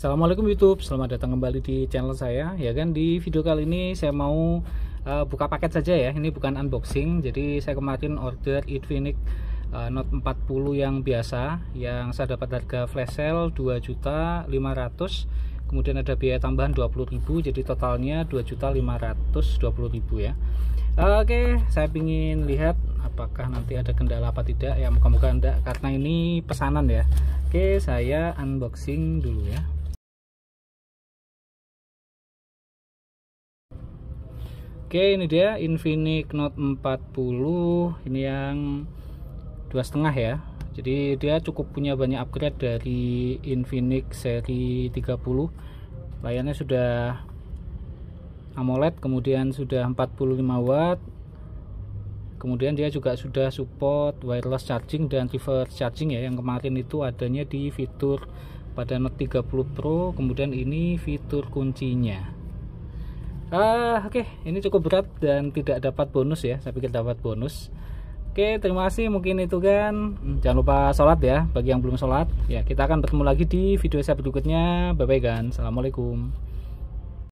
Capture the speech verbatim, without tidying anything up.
Assalamualaikum YouTube, selamat datang kembali di channel saya. Ya kan, di video kali ini saya mau uh, buka paket saja ya. Ini bukan unboxing. Jadi saya kemarin order Infinix uh, Note empat puluh yang biasa, yang saya dapat harga flash sale dua juta lima ratus ribu. Kemudian ada biaya tambahan dua puluh ribu, jadi totalnya dua juta lima ratus dua puluh ribu ya. Uh, Oke, saya ingin lihat apakah nanti ada kendala apa tidak ya. Moga-moga enggak, karena ini pesanan ya. Oke, saya unboxing dulu ya. Oke, ini dia Infinix Note empat puluh, ini yang dua setengah ya. Jadi dia cukup punya banyak upgrade dari Infinix seri tiga puluh. Layarnya sudah AMOLED, kemudian sudah empat puluh lima watt. Kemudian dia juga sudah support wireless charging dan reverse charging ya. Yang kemarin itu adanya di fitur pada Note tiga puluh Pro, kemudian ini fitur kuncinya. Ah, oke, okay. Ini cukup berat dan tidak dapat bonus ya. Saya pikir dapat bonus. Oke, okay, terima kasih. Mungkin itu kan. Jangan lupa sholat ya. Bagi yang belum sholat, ya kita akan bertemu lagi di video saya berikutnya. Bye bye kan. Assalamualaikum.